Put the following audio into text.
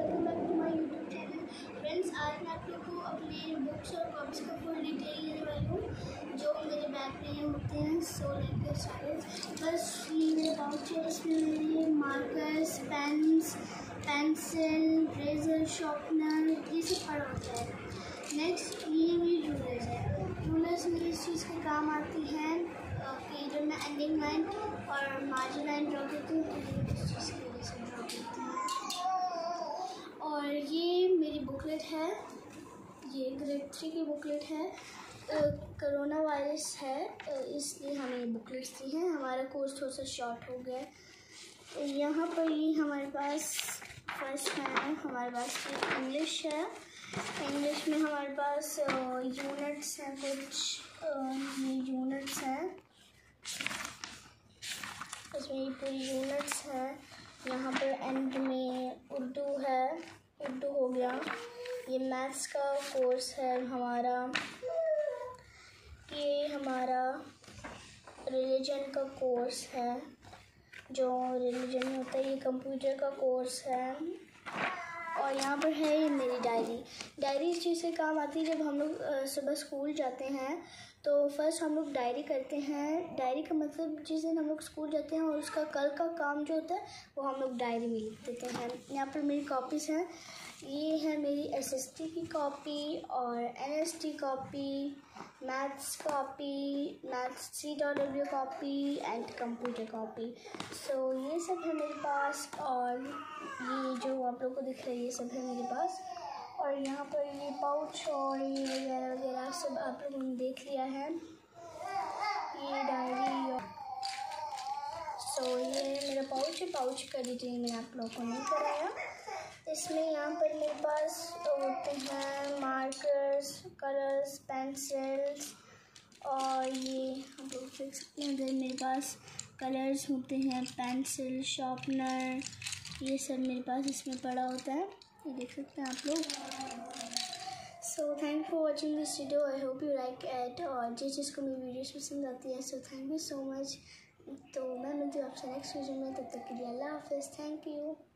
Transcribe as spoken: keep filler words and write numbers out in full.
Welcome back to my YouTube channel. Friends, आज मैं आप लोगों को अपने बुक्स और कॉपीज़ का फुल डिटेल देने वाली हूँ जो मेरे बैग में होते हैं। So let start. बस ये मेरे पाउच है, इसमें मेरे markers, pens, pencil, eraser, sharpener ये सब पड़ा होता है। नेक्स्ट ये मेरी रूलर्स है। रूलर्स मेरी इस चीज़ के काम आती हैं कि जब मैं एंडिंग लाइन और मार्जिन लाइन ड्रॉ करती हूँ तो इस चीज़ की वजह से ड्रॉ करती हूँ। और ये मेरी बुकलेट है, ये ग्रेड थ्री की बुकलेट है। कोरोना वायरस है इसलिए हमें ये बुकलेट्स दी हैं। हमारा कोर्स थोड़ा सा शॉर्ट हो गया है। यहाँ पर ये हमारे पास फर्स्ट है, हमारे पास इंग्लिश है। इंग्लिश में हमारे पास यूनिट्स हैं, कुछ ये यूनिट्स हैं, इसमें ये पूरी यूनिट्स हैं। यहाँ पर एंड में उर्दू है, उर्दू हो गया। ये मैथ्स का कोर्स है हमारा। ये हमारा रिलीजन का कोर्स है, जो रिलीजन में होता है। ये कंप्यूटर का कोर्स है। और यहाँ पर है ये मेरी डायरी। डायरी इस चीज़ से काम आती है, जब हम लोग सुबह स्कूल जाते हैं तो फर्स्ट हम लोग डायरी करते हैं। डायरी का मतलब जिस दिन हम लोग स्कूल जाते हैं और उसका कल का काम जो होता है वो हम लोग डायरी में लिख देते हैं। यहाँ पर मेरी कॉपीज़ हैं। ये है मेरी एसएसटी की कॉपी और NST copy, maths copy, maths C dot W copy and computer copy. So ये सब है मेरे पास। और ये जो आप लोगों को दिख रहा है ये सब है मेरे पास। और यहाँ पर ये पाउच और ये वगैरह वगैरह सब आप लोगों ने देख लिया है। ये डायरी और सो ये मेरा पाउच है। पाउच का डिटेल मैंने आप लोगों को नहीं कराया। इसमें यहाँ पर मेरे पास होते हैं मार्कर्स, कलर्स, पेंसिल्स और ये आप लोग देख सकते हैं इधर मेरे पास कलर्स होते हैं, पेंसिल, शार्पनर, ये सब मेरे पास इसमें पड़ा होता है। ये देख सकते हैं आप लोग। So thank for watching this video. I hope you like it. और जिस जिसको मेरी वीडियोस पसंद आती है so thank you so much. तो मैं मिलती हूँ आपसे नेक्स्ट वीडियो में। तब तक के लिए अल्लाह हाफिज़। Thank you.